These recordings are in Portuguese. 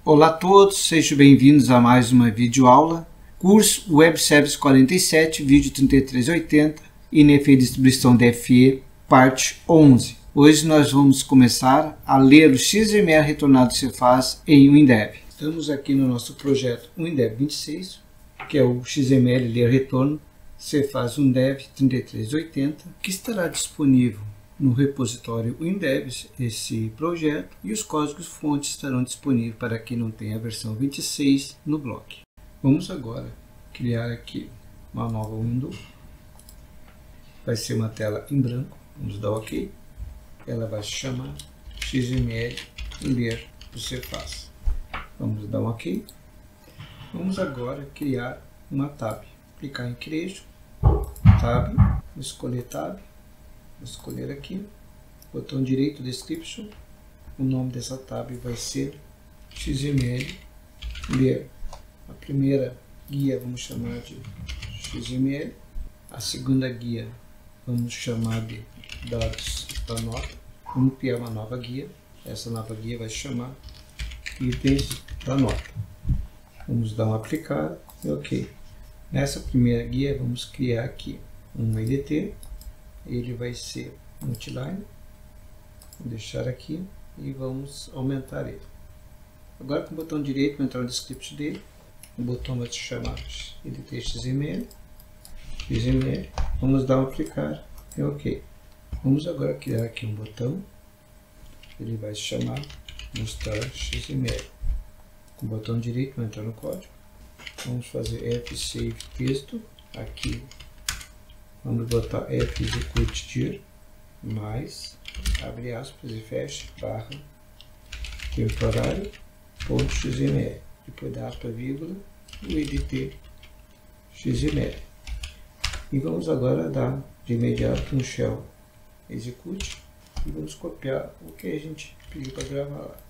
Olá a todos, sejam bem-vindos a mais uma videoaula, curso Web Service 47, vídeo 3380, INFE Distribuição DFE, parte 11. Hoje nós vamos começar a ler o XML retornado do Cefaz em WinDev. Estamos aqui no nosso projeto WinDev 26, que é o XML ler retorno Cefaz WinDev 3380, que estará disponível no repositório WinDev, esse projeto, e os códigos fontes estarão disponíveis para quem não tem a versão 26 no blog. Vamos agora criar aqui uma nova window. Vai ser uma tela em branco. Vamos dar OK. Ela vai se chamar XML ler do Cefaz. Vamos dar um OK. Vamos agora criar uma tab. Clicar em Create, tab, escolher tab. Vou escolher aqui, botão direito Description, o nome dessa tab vai ser XML ler. A primeira guia vamos chamar de XML, a segunda guia vamos chamar de dados da nota. Vamos criar uma nova guia, essa nova guia vai se chamar itens da nota. Vamos dar um aplicar e OK. Nessa primeira guia vamos criar aqui um EDT. Ele vai ser multiline, vou deixar aqui e vamos aumentar ele. Agora com o botão direito, vou entrar no description dele, o botão vai se chamar EDT XML, vamos dar um aplicar e OK. Vamos agora criar aqui um botão, ele vai se chamar mostrar XML. Com o botão direito, vou entrar no código, vamos fazer fsave texto, aqui vamos botar fexecute mais, abre aspas e fecha, barra, temporário, ponto XML, depois da aspa, vírgula, o EDT XML. E vamos agora dar de imediato um shell execute e vamos copiar o que a gente pediu para gravar lá.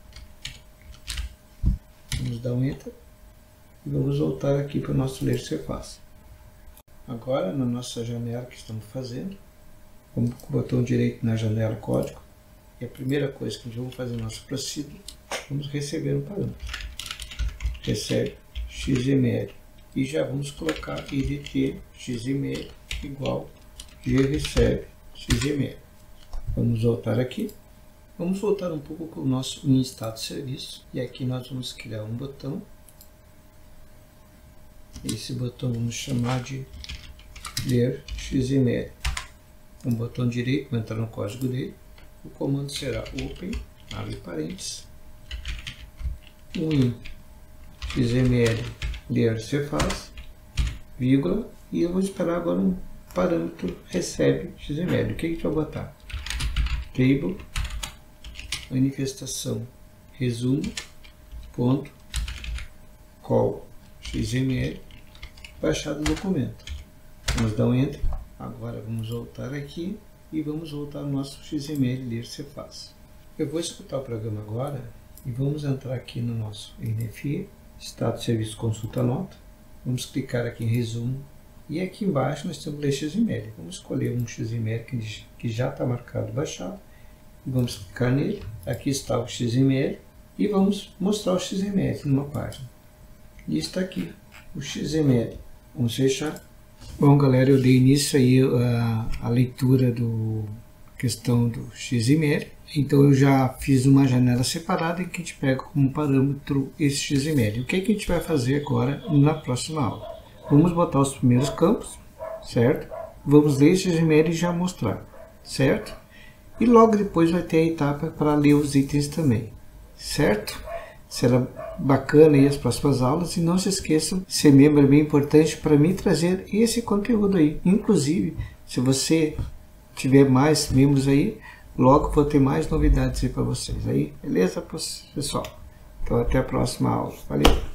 Vamos dar um enter e vamos voltar aqui para o nosso ler Cefaz. Agora, na nossa janela que estamos fazendo, vamos com o botão direito na janela código, e a primeira coisa que vamos fazer no nosso procedure, vamos receber um parâmetro. Recebe XML, e já vamos colocar EDT XML igual gRecebe XML. Vamos voltar aqui, vamos voltar um pouco com o nosso em estado de serviço, e aqui nós vamos criar um botão. Esse botão vamos chamar de ler XML. Com o botão direito, vou entrar no código dele. O comando será open, abre parênteses, win XML ler Cefaz, vírgula, e eu vou esperar agora um parâmetro recebe XML. O que a gente vai botar? Table, manifestação, resumo, ponto, call XML, baixado o documento. Vamos dar um enter. Agora vamos voltar aqui e vamos voltar ao nosso XML ler Cefaz. Eu vou executar o programa agora e vamos entrar aqui no nosso INFE, estado de serviço consulta nota. Vamos clicar aqui em resumo e aqui embaixo nós temos ler XML. Vamos escolher um XML que já está marcado baixado e vamos clicar nele. Aqui está o XML e vamos mostrar o XML numa página. E está aqui o XML. Vamos fechar. Bom, galera, eu dei início aí a leitura do questão do XML. Então eu já fiz uma janela separada em que a gente pega como parâmetro esse XML. O que a gente vai fazer agora na próxima aula? Vamos botar os primeiros campos, certo? Vamos ler esse XML e já mostrar, certo? E logo depois vai ter a etapa para ler os itens também, certo? Será bacana aí as próximas aulas, e não se esqueçam, ser membro é bem importante para mim trazer esse conteúdo aí. Inclusive, se você tiver mais membros aí, logo vou ter mais novidades aí para vocês aí, beleza, pessoal? Então até a próxima aula. Valeu!